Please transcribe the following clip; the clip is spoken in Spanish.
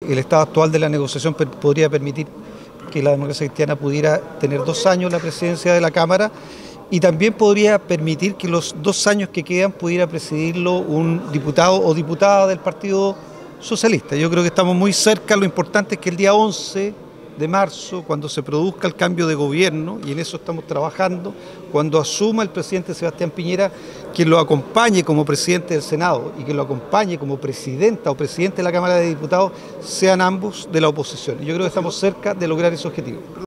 el estado actual de la negociación podría permitir que la democracia cristiana pudiera tener 2 años la presidencia de la Cámara y también podría permitir que los 2 años que quedan pudiera presidirlo un diputado o diputada del Partido Socialista. Yo creo que estamos muy cerca, lo importante es que el día 11 de marzo, cuando se produzca el cambio de gobierno, y en eso estamos trabajando, cuando asuma el presidente Sebastián Piñera, que lo acompañe como presidente del Senado y que lo acompañe como presidenta o presidente de la Cámara de Diputados, sean ambos de la oposición. Y yo creo que estamos cerca de lograr ese objetivo.